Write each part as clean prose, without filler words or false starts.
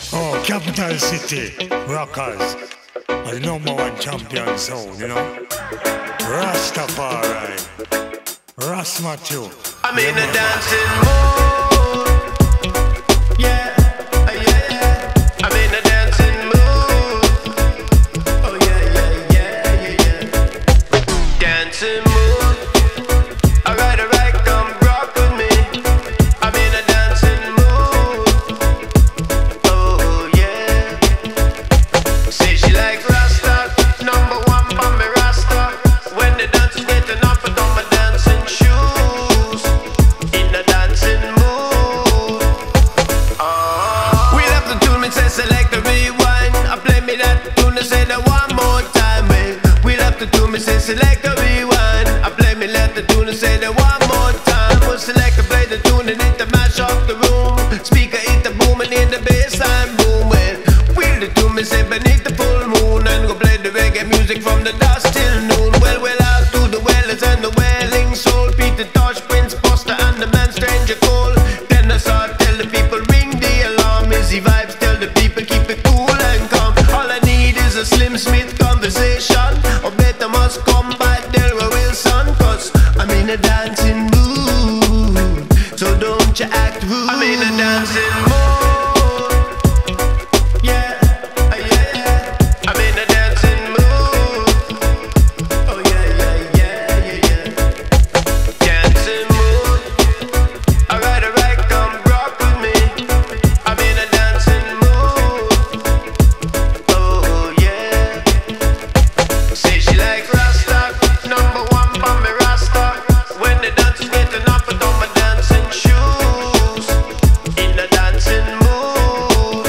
Oh, Capital City, Rockers, the #1 champion sound, you know. Rastafari, Rasmatthew. I'm in a dancing mood. Yeah, yeah, yeah. I'm in a dancing mood. Oh yeah, yeah, yeah, yeah, yeah. Dancing mood. Alright, come rock with me. I'm in a dancing mood. Oh yeah. Say she like Rasta, #1 for me Rasta. When the dance is getting up, put on my dancing shoes. In a dancing mood. We'll have to tune me, say select the rewind. I play me that tune and say that one more time. We'll have to tune me, say select the rewind. I play me let the tune and say that one more time. We'll select and play the tune and it to mash up the room. Speaker hit the boom and in the bassline booming. We'll the tune me say beneath the full moon and go play the reggae music from the dusk till noon. Well out to the wellers and the wailing soul. Peter Tosh, Prince Buster and the man Stranger Cole. Then I start tell the people ring the alarm. Easy vibes tell the people keep it cool and calm. All I need is a Slim Smith conversation. Or better must come by Delroy Wilson. Cause I'm in a dancing mood. So don't you act rude. I'm in a dancing mood. Yeah, yeah, yeah. I'm in a dancing mood. Oh yeah, yeah, yeah, yeah, yeah. Dancing mood. Alright, come rock with me. I'm in a dancing mood. Oh yeah. Say she like Rasta, #1 for me Rasta. When the dance is getting up, put on my dancing shoes. In a dancing mood.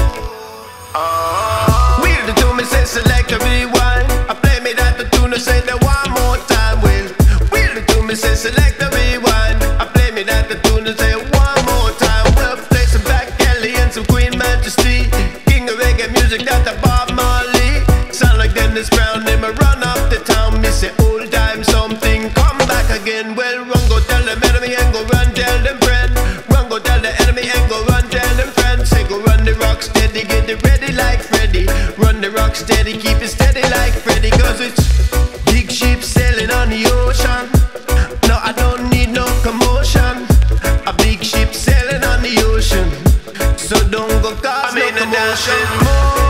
Wheel the tune, me say select a rewind. I play me that the tune, I say that one more time. Wheel the tune, me say select a rewind. I play me that the tune, I say one more time. Well, play some Black Kelly and some Queen Majesty. King of reggae music, that the Bob Marley. Sound like Dennis Brown, they me run up the town. Me say old time something, come back again. Well, run go tell them enemy and go run tell them friend. Run go tell the enemy and go run tell them friend. Say go run the rock steady, get it ready like Freddy. Run the rock steady, keep it steady like Freddy. Cause it's big ship sailing on the ocean. No, I don't need no commotion. A big ship sailing on the ocean. So don't go cause no commotion.